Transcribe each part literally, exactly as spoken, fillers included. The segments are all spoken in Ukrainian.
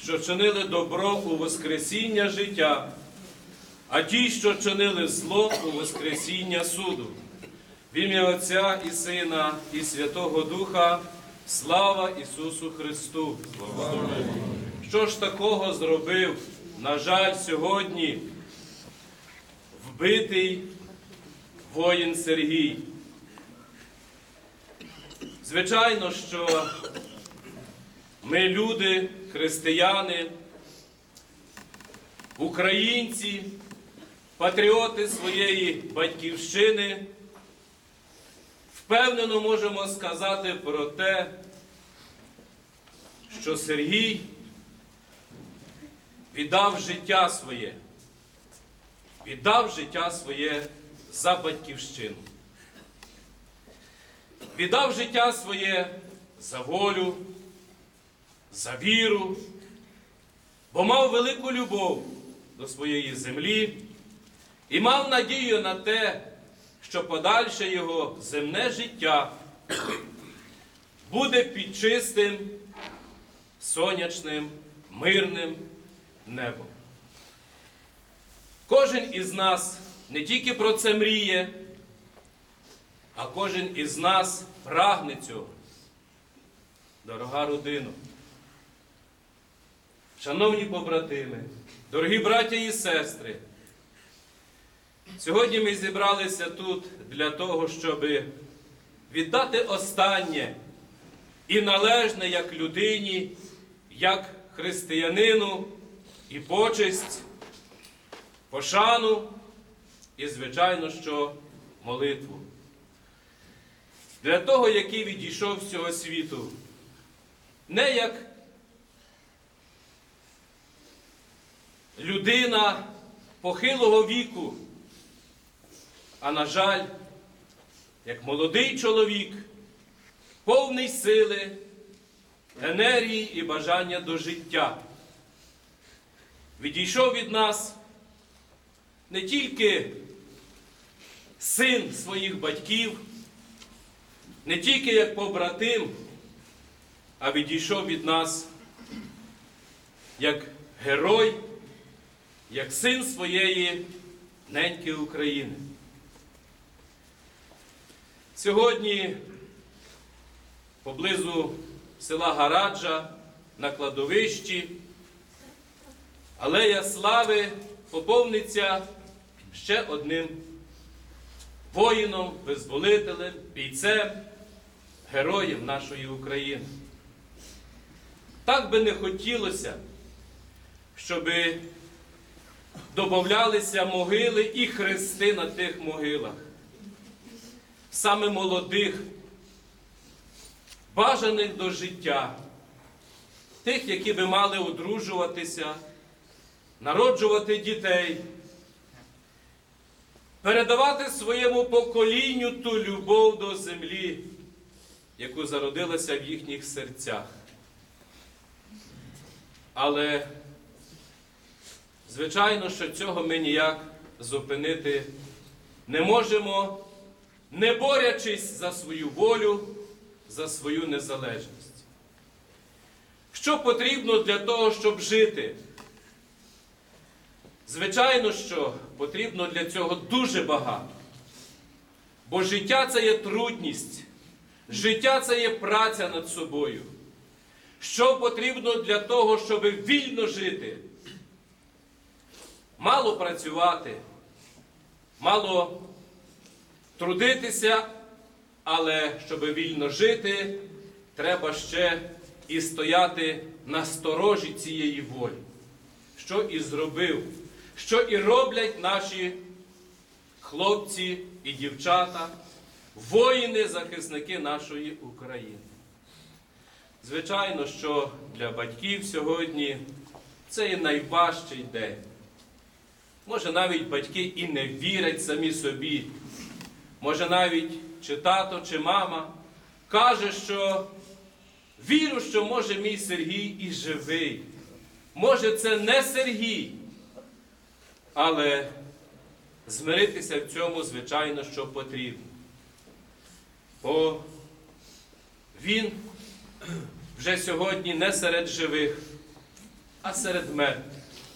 що чинили добро у воскресіння життя, а ті, що чинили зло у воскресіння суду. В ім'я Отця і Сина, і Святого Духа, слава Ісусу Христу! Що ж такого зробив, на жаль, сьогодні вбитий воїн Сергій? Звичайно, що ми люди, християни, українці, патріоти своєї батьківщини, впевнено можемо сказати про те, що Сергій віддав життя своє, віддав життя своє за батьківщину. Віддав життя своє за волю, за віру, бо мав велику любов до своєї землі і мав надію на те, що подальше його земне життя буде під чистим, сонячним, мирним небом. Кожен із нас не тільки про це мріє, а кожен із нас прагне цього. Дорога родина, шановні побратими, дорогі браття і сестри, сьогодні ми зібралися тут для того, щоб віддати останнє і належне як людині, як християнину, і почесть, пошану, і, звичайно, що молитву. Для того, який відійшов з цього світу, не як людина похилого віку, а, на жаль, як молодий чоловік, повний сили, енергії і бажання до життя. Відійшов від нас не тільки син своїх батьків, не тільки як побратим, а відійшов від нас як герой, як син своєї неньки України. Сьогодні поблизу села Гараджа на кладовищі Алея Слави поповниться ще одним воїном, визволителем, бійцем, героєм нашої України. Так би не хотілося, щоб додавалися могили і хрести на тих могилах. Саме молодих, бажаних до життя, тих, які би мали одружуватися, народжувати дітей, передавати своєму поколінню ту любов до землі, яку зародилася в їхніх серцях. Але, звичайно, що цього ми ніяк зупинити не можемо, не борячись за свою волю, за свою незалежність. Що потрібно для того, щоб жити? Звичайно, що потрібно для цього дуже багато. Бо життя – це є трудність, життя – це є праця над собою. Що потрібно для того, щоб вільно жити? Мало працювати, мало трудитися, але щоб вільно жити, треба ще і стояти на сторожі цієї волі. Що і зробив, що і роблять наші хлопці і дівчата, воїни-захисники нашої України. Звичайно, що для батьків сьогодні це і найважчий день. Може, навіть батьки і не вірять самі собі. Може, навіть чи тато, чи мама каже, що вірю, що, може, мій Сергій і живий. Може, це не Сергій. Але змиритися в цьому, звичайно, що потрібно. Бо він вже сьогодні не серед живих, а серед мертвих.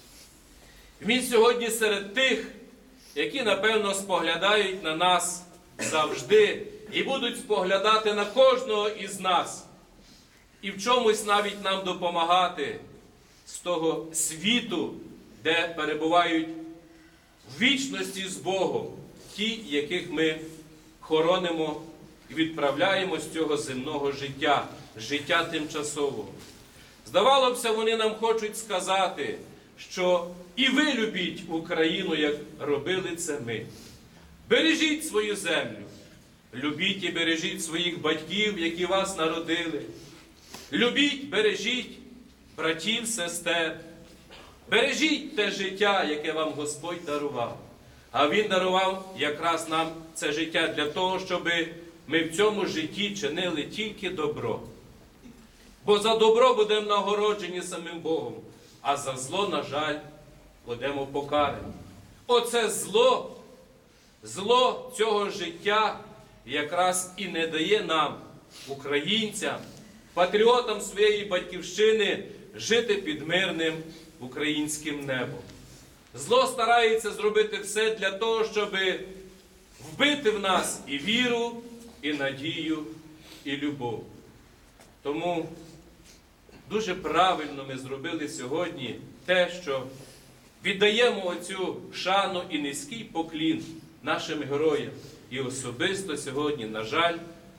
Він сьогодні серед тих, які, напевно, споглядають на нас завжди і будуть споглядати на кожного із нас. І в чомусь навіть нам допомагати з того світу, де перебувають в вічності з Богом ті, яких ми хоронимо і відправляємо з цього земного життя, життя тимчасового. Здавалося б, вони нам хочуть сказати, що і ви любіть Україну, як робили це ми. Бережіть свою землю, любіть і бережіть своїх батьків, які вас народили. Любіть, бережіть братів, сестер. Бережіть те життя, яке вам Господь дарував. А Він дарував якраз нам це життя для того, щоб ми в цьому житті чинили тільки добро. Бо за добро будемо нагороджені самим Богом, а за зло, на жаль, будемо покарані. Оце зло, зло цього життя якраз і не дає нам, українцям, патріотам своєї батьківщини, жити під мирним українським небом. Зло старається зробити все для того, щоб вбити в нас і віру, і надію, і любов. Тому дуже правильно ми зробили сьогодні те, що віддаємо оцю шану і низький поклін нашим героям. І особисто сьогодні, на жаль,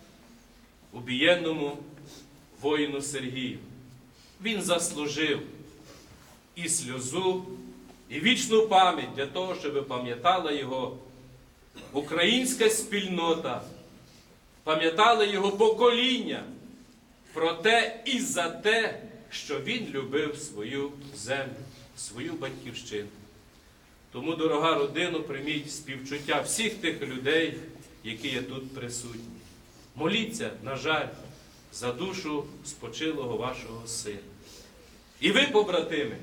убієнному воїну Сергію. Він заслужив і сльозу, і вічну пам'ять для того, щоб пам'ятала його українська спільнота, пам'ятали його покоління про те і за те, що він любив свою землю, свою батьківщину. Тому, дорога родино, прийміть співчуття всіх тих людей, які є тут присутні. Моліться, на жаль, за душу спочилого вашого сина. І ви, побратими,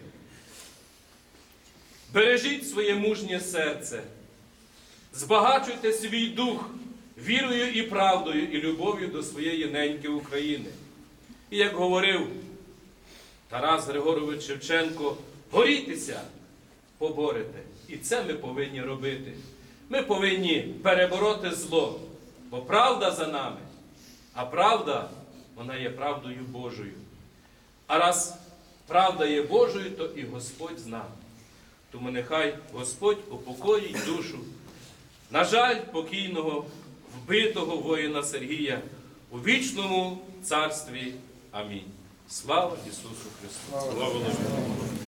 бережіть своє мужнє серце, збагачуйте свій дух вірою і правдою і любов'ю до своєї неньки України. І як говорив Тарас Григорович Шевченко, борітеся, поборете. І це ми повинні робити. Ми повинні перебороти зло, бо правда за нами, а правда, вона є правдою Божою. А раз правда є Божою, то і Господь з нами. Тому нехай Господь упокоїть душу, на жаль, покійного, вбитого воїна Сергія у вічному царстві. Амінь. Слава Ісусу Христу! Слава Богу!